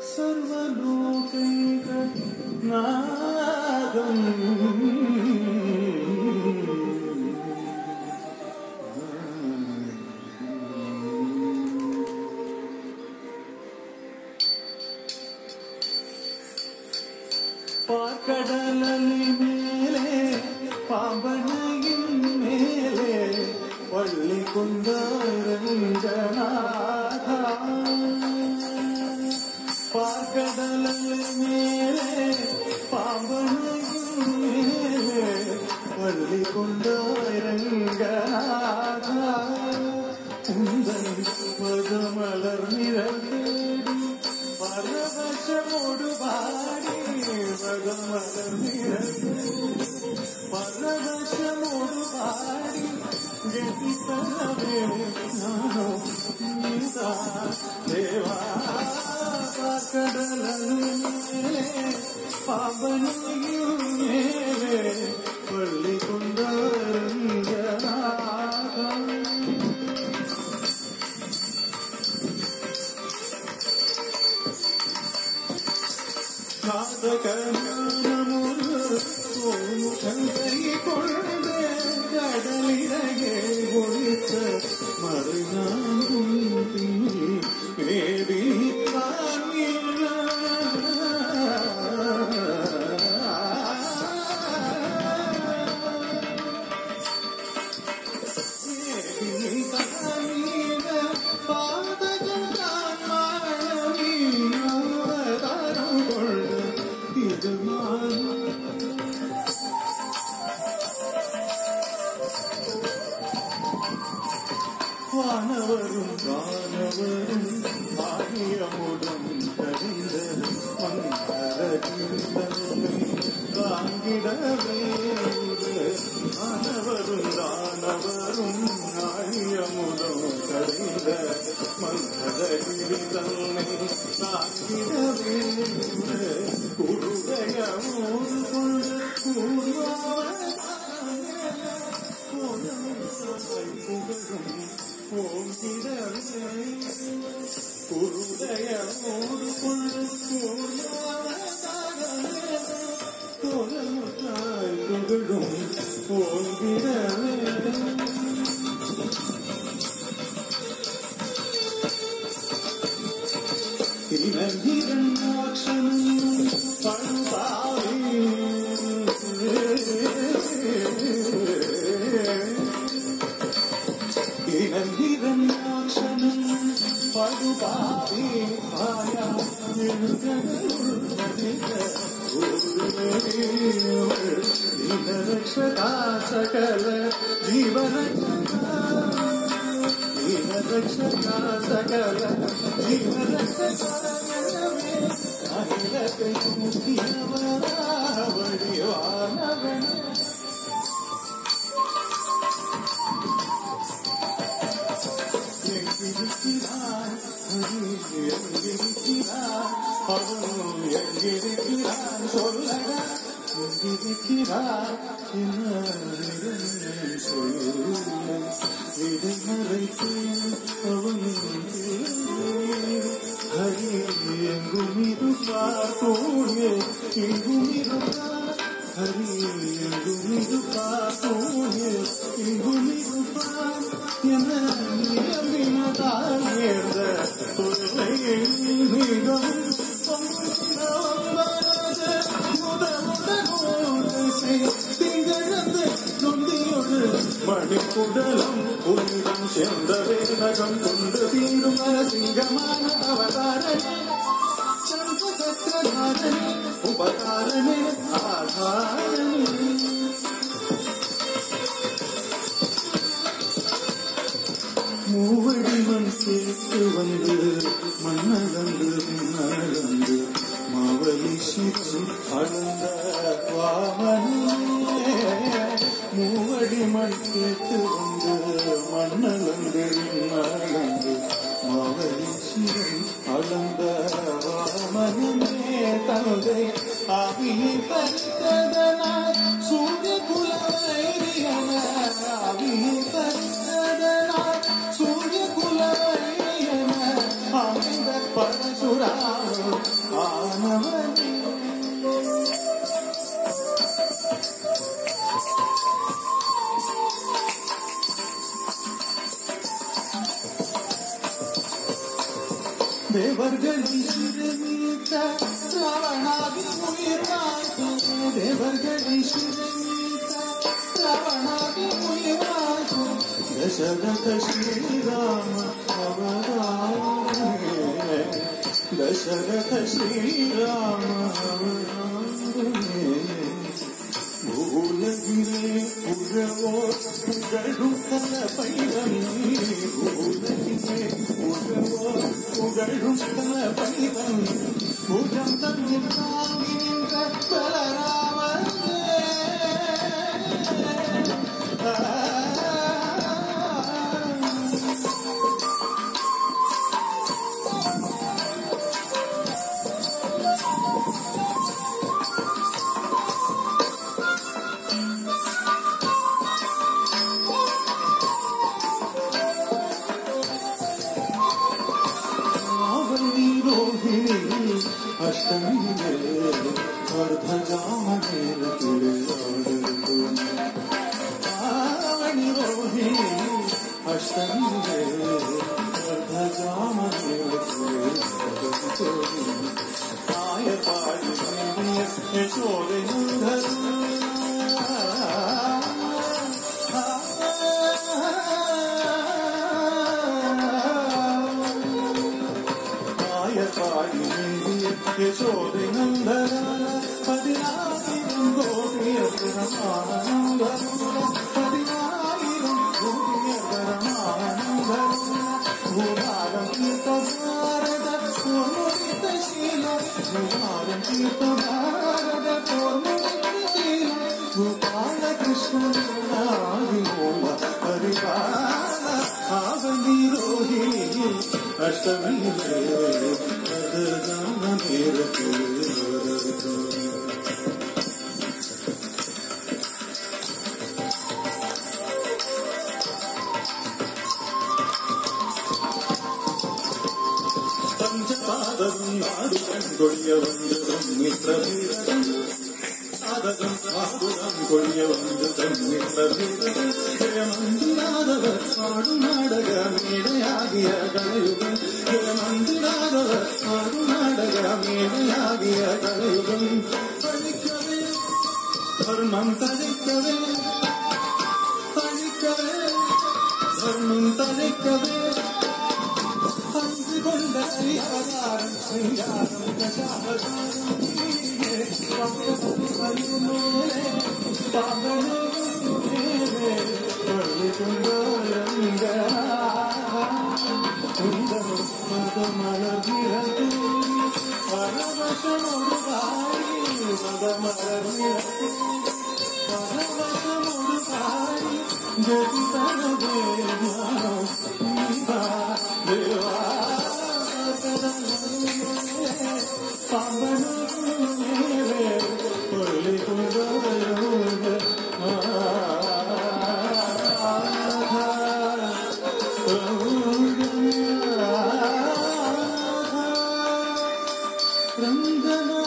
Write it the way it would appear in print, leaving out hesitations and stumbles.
सर्वलोकैकनाथम् பாக்கடலின் மேலே பாம்பனையின் மேலே பள்ளி கொண்டாரங்கநாதா பாக்கடலின் மேலே பாம்பனையின் மேலே பள்ளி கொண்டாரங்கநாதா உந்தன் பதமலர் நிறந்தேடி பரவசமோடு பாடி பதமலர் நிறந்தேடி பரவசமோடு பாடி கெட்டித்தனவே நானோ நீதா தேவா கடலின் மேலே பாம்பனையும் மேலே பள்ளி கொண்டாரங்கநாதா காதகமானமொரு சோமுகங்கை கொண்டு கடலிடையே ஒழித்த மறுநாளும் வேதி வானவரும் வானவரும் ஆகியமுடன் கரிந்த மந்தரகிந்தனை தாங்கிடவே வானவரும் தானவரும் ஆகியமுடன் கரிந்த மந்தரகிந்தனை தாங்கிடவே குருடைய ஊர் கொண்டு குருதயோடு தோழமுத்தாய் புகழும் போகிறவே இரண்டாட்சணம் பழுபாவே இரண்டாட்சணம் பழுபாவே ஆயா ரக்ஷகா சகல ஜீவரக்ஷகா ரக்ஷகா சகல ஜீவரக்ஷகா அகிலத்தை முக்கியவடிவானவன் எங்கிருக்கிறான் எங்கிருக்கிறான் அவனும் எங்கிருக்கிறான் சொல்லடா எங்கிருக்கிறான் என்ன சொல்ல இதை மறைத்தேன் அவனும் ஹரி எங்கும் இருப்பார் தோழே எங்கும் இருப்பார் ஹரி எங்கும் இருப்பார் தோழே எங்கும் இருப்பார் என நியமினதால் ஏந்த தொல்லை மிகவும் மணிக்குடலும் உன்னிடம் சேர்ந்தவே நகம் கொண்டு தீரும் நரசிங்கமான அவதாரனே சம்பகத்திரநாதனே உபகாரனே ஆதாரனே மூவடி மண் சேர்த்து வந்து மன்னகந்து பின்னகந்து மாவலி சிறு அளந்த வாமனே மூவடி மண் சேர்த்து வந்து மன்னகந்து பின்னகந்து மாவலி சிறு அளந்த வாமனே தந்தை ஆவியை பறித்ததனால் சூரிய குலவைரியன ஆவியை பறித்ததனால் சூரிய குலவைரியன அமைந்த परशुराम आनवने देवर्गली शिरमीत रावणादि मुनिर्वासु देवर्गली शिरमीत रावणादि मुनिर्वासु दशरथ श्रीराम अवतारे दशरथ श्रीराम अवतारे भूलगिरे पुरवो पुगळुं तलपैरन्नी भूलगिरे पुरवो पुगळुं तलपैरन्नी भुजं तन्निल तांगि निன்ற बलरामने अष्टमी अर्धजामेर आवणी रोहिणी अष्टमी अर्धजामेर आय पाड़ी यशोदे नंदन यशोदे नंदन पदिनायिरं गोपियरमानंदन पदिनायिरं गोपियरमानंदन भूभारं तीर्थभारत पूर्णोदितशील भूभारं तीर्थभारत पूर्णोदितशील गोपाल कृष्ण नादिमोल परिपाल आवनी रोहिणी अष्टमी पंचपादं नाडुकं कोळ्यवन्दतं मित्रवीरं साधकं साधुरं कोळ्यवन्दतं मित्रवीरं ജയമന്തിരാതവർ പാടുനാടക മേടയാകിയ കലയുഗം ജയമന്തിരാതവർ പാടുനാടക മേടയാകിയ കലയുഗം പഴിക്കവേ ധർമ്മം തളിക്കവേ തളിക്കവേ ധർമ്മം തളിക്കവേ കൊണ്ട അവതാരം ശൃംഗാരം ദശാവതാരം Rangana